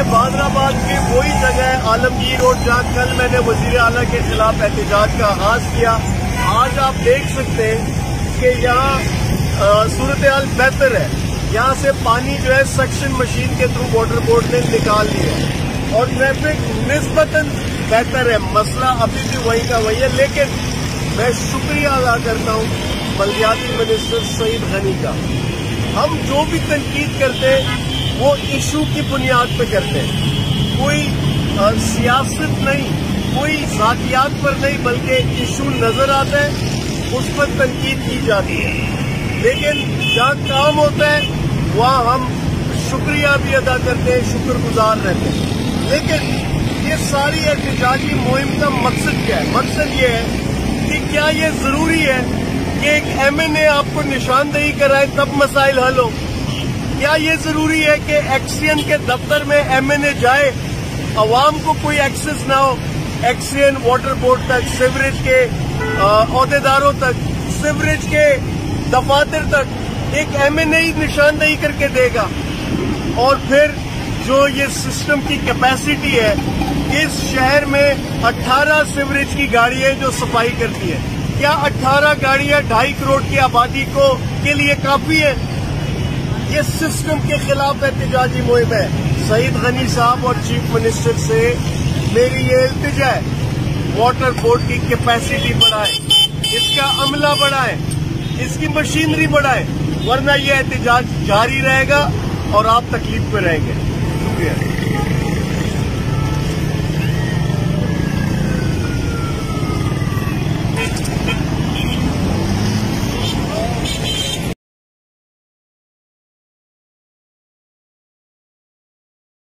बादराबाद की वही जगह है आलमगीर रोड जहाँ कल मैंने वजीर आला के खिलाफ एहतजाज का आगाज किया। आज आप देख सकते हैं कि यहाँ सूरत हाल बेहतर है। यहाँ से पानी जो है सक्शन मशीन के थ्रू वाटर बोर्ड ने निकाल लिया और ट्रैफिक निस्बतन बेहतर है। मसला अभी भी वही का वही है, लेकिन मैं शुक्रिया अदा करता हूँ बल्दियाती मिनिस्टर सईद गनी का। हम जो भी तनकीद करते हैं वो इशू की बुनियाद पे करते हैं, कोई सियासत नहीं, कोई जातियात पर नहीं, बल्कि इशू नजर आता है उस पर तनकीद की जाती है। लेकिन जहाँ काम होता है वहाँ हम शुक्रिया भी अदा करते हैं, शुक्रगुजार रहते हैं। लेकिन ये सारी एहतजाजी मुहिम का मकसद क्या है? मकसद ये है कि क्या ये जरूरी है कि एक MNA आपको निशानदेही कराए तब मसाइल हल हो? क्या ये जरूरी है कि एक्सियन के दफ्तर में MNA जाए, अवाम को कोई एक्सेस ना हो एक्सियन वाटर बोर्ड तक, सीवरेज के अहदेदारों तक, सीवरेज के दफातर तक? एक MNA ही निशानदेही करके देगा। और फिर जो ये सिस्टम की कैपेसिटी है, इस शहर में 18 सीवरेज की गाड़ियां जो सफाई करती है, क्या 18 गाड़ियां 2.5 करोड़ की आबादी के लिए काफी है? ये सिस्टम के खिलाफ एहतजाजी मुहिम है। सईद गनी साहब और चीफ मिनिस्टर से मेरी ये इल्तिजा है, वाटर बोर्ड की कैपेसिटी बढ़ाए, इसका अमला बढ़ाए, इसकी मशीनरी बढ़ाए, वरना ये एहतजाज जारी रहेगा और आप तकलीफ में रहेंगे। शुक्रिया।